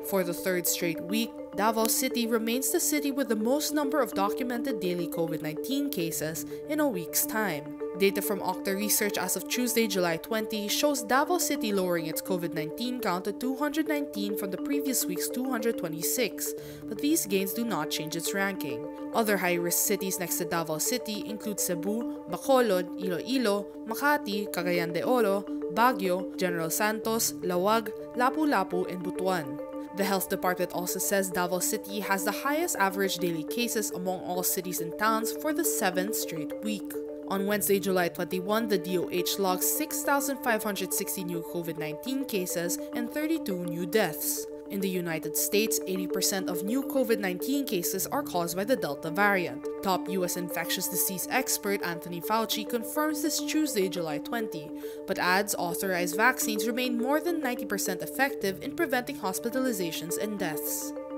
For the third straight week, Davao City remains the city with the most number of documented daily COVID-19 cases in a week's time. Data from Okta Research as of Tuesday, July 20 shows Davao City lowering its COVID-19 count to 219 from the previous week's 226, but these gains do not change its ranking. Other high-risk cities next to Davao City include Cebu, Bacolod, Iloilo, Makati, Cagayan de Oro, Baguio, General Santos, Lawag, Lapu-Lapu, and Butuan. The health department also says Davao City has the highest average daily cases among all cities and towns for the 7th straight week. On Wednesday, July 21, the DOH logged 6,560 new COVID-19 cases and 32 new deaths. In the United States, 80% of new COVID-19 cases are caused by the Delta variant. Top U.S. infectious disease expert Anthony Fauci confirms this Tuesday, July 20, but adds authorized vaccines remain more than 90% effective in preventing hospitalizations and deaths.